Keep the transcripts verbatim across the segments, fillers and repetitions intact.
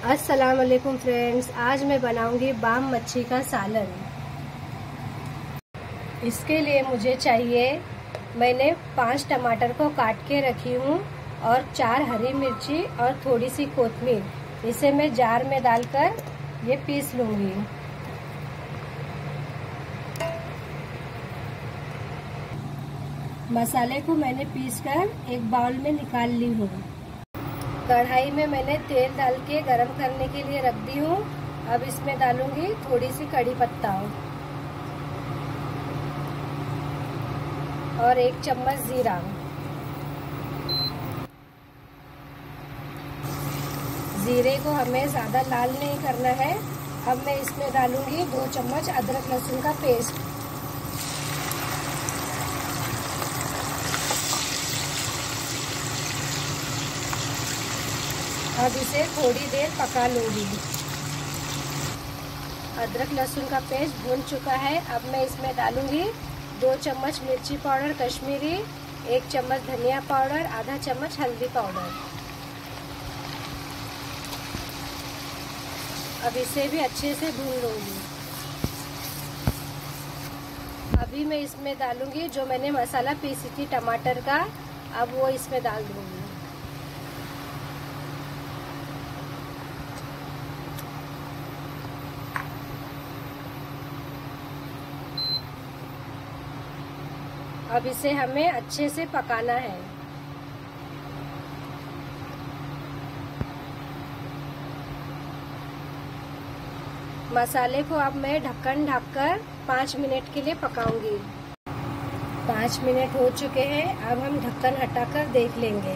अस्सलाम वालेकुम फ्रेंड्स, आज मैं बनाऊंगी बाम मच्छी का सालन। इसके लिए मुझे चाहिए, मैंने पांच टमाटर को काट के रखी हूँ और चार हरी मिर्ची और थोड़ी सी कोतमीर। इसे मैं जार में डालकर ये पीस लूँगी। मसाले को मैंने पीसकर एक बाउल में निकाल ली हूँ। कढ़ाई में मैंने तेल डाल के गरम करने के लिए रख दी हूँ। अब इसमें डालूंगी थोड़ी सी कड़ी पत्ता और एक चम्मच जीरा। जीरे को हमें ज़्यादा लाल नहीं करना है। अब मैं इसमें डालूंगी दो चम्मच अदरक लहसुन का पेस्ट। अब इसे थोड़ी देर पका लूँगी। अदरक लहसुन का पेस्ट भून चुका है। अब मैं इसमें डालूँगी दो चम्मच मिर्ची पाउडर कश्मीरी, एक चम्मच धनिया पाउडर, आधा चम्मच हल्दी पाउडर। अब इसे भी अच्छे से भून लूँगी। अभी मैं इसमें डालूँगी जो मैंने मसाला पीसी थी टमाटर का, अब वो इसमें डाल दूँगी। अब इसे हमें अच्छे से पकाना है। मसाले को अब मैं ढक्कन ढककर पाँच मिनट के लिए पकाऊंगी। पाँच मिनट हो चुके हैं। अब हम ढक्कन हटाकर देख लेंगे।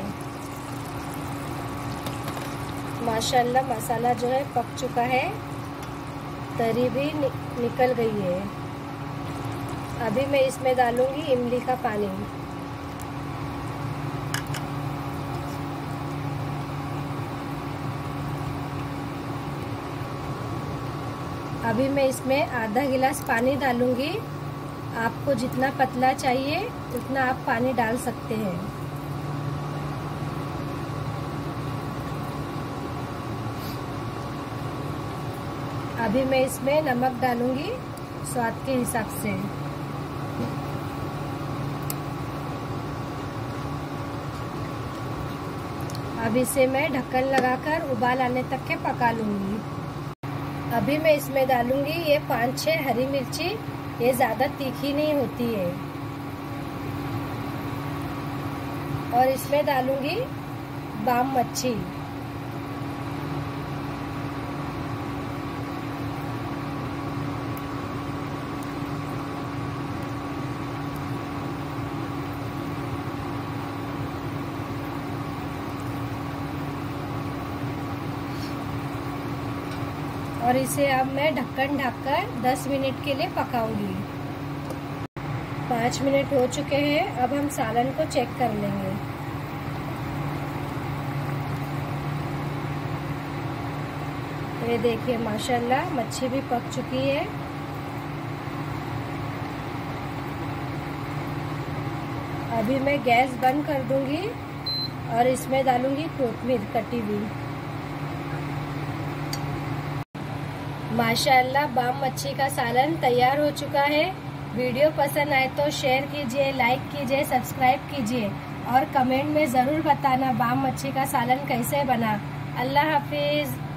माशाल्लाह मसाला जो है पक चुका है, तरी भी नि, निकल गई है। अभी मैं इसमें डालूंगी इमली का पानी। अभी मैं इसमें आधा गिलास पानी डालूंगी। आपको जितना पतला चाहिए उतना आप पानी डाल सकते हैं। अभी मैं इसमें नमक डालूंगी स्वाद के हिसाब से। अब इसे मैं ढक्कन लगाकर उबाल आने तक के पका लूँगी। अभी मैं इसमें डालूँगी ये पाँच छः हरी मिर्ची। ये ज़्यादा तीखी नहीं होती है। और इसमें डालूँगी बाम मच्छी। और इसे अब मैं ढक्कन ढककर दस मिनट के लिए पकाऊंगी। पाँच मिनट हो चुके हैं। अब हम सालन को चेक कर लेंगे। ये देखिए माशाल्लाह मच्छी भी पक चुकी है। अभी मैं गैस बंद कर दूंगी और इसमें डालूंगी कोतमीर कटी हुई। माशाअल्लाह बाम मच्छी का सालन तैयार हो चुका है। वीडियो पसंद आए तो शेयर कीजिए, लाइक कीजिए, सब्सक्राइब कीजिए और कमेंट में ज़रूर बताना बाम मच्छी का सालन कैसे बना। अल्लाह हाफिज़।